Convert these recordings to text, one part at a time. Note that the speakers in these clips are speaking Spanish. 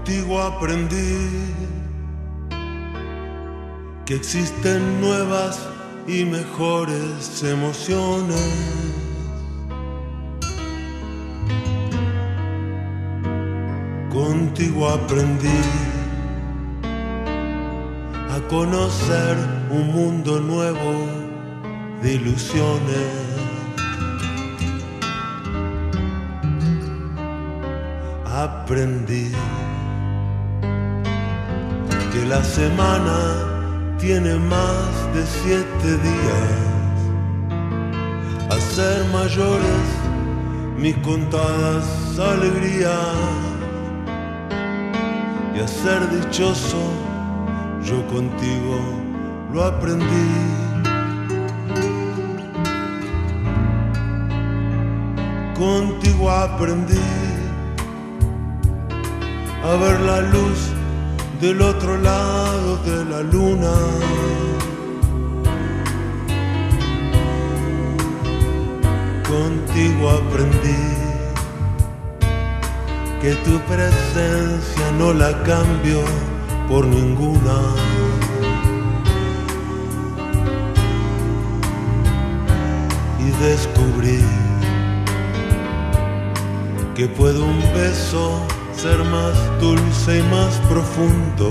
Contigo aprendí que existen nuevas y mejores emociones. Contigo aprendí a conocer un mundo nuevo de ilusiones. Aprendí que la semana tiene más de 7 días, a ser mayores mis contadas alegrías y a ser dichoso yo contigo lo aprendí. Contigo aprendí a ver la luz del otro lado de la luna. Contigo aprendí que tu presencia no la cambio por ninguna. Y descubrí que puede un beso ser más dulce y más profundo,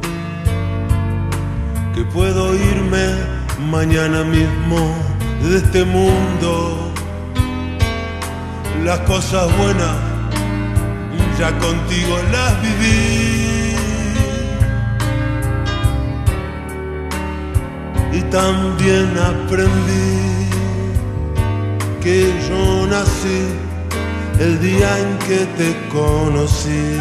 que puedo irme mañana mismo de este mundo. Las cosas buenas ya contigo las viví, y también aprendí que yo nací el día en que te conocí.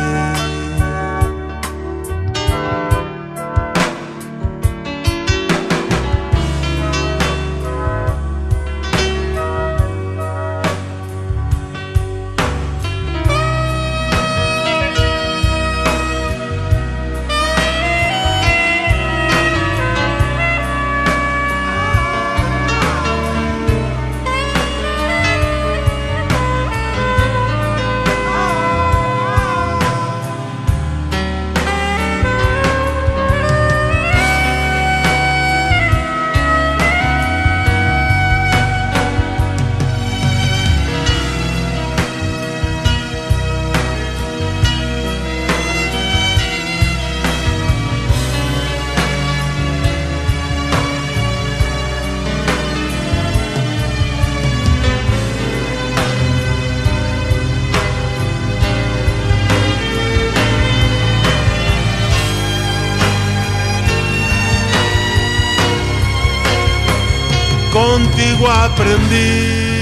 Contigo aprendí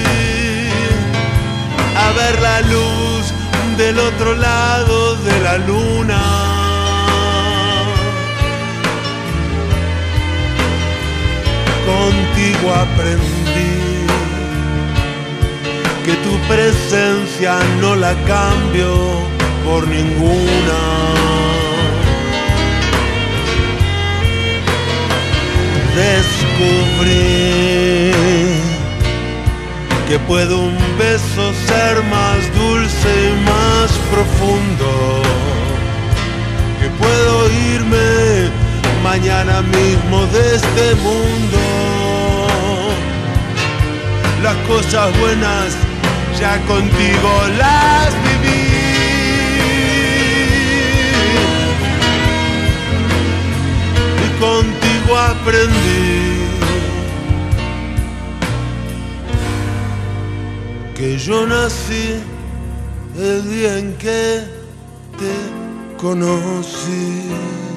a ver la luz del otro lado de la luna. Contigo aprendí que tu presencia no la cambio por ninguna. Descubrí que puede un beso ser más dulce y más profundo, que puedo irme mañana mismo de este mundo. Las cosas buenas ya contigo las viví, y contigo aprendí que yo nací el día en que te conocí.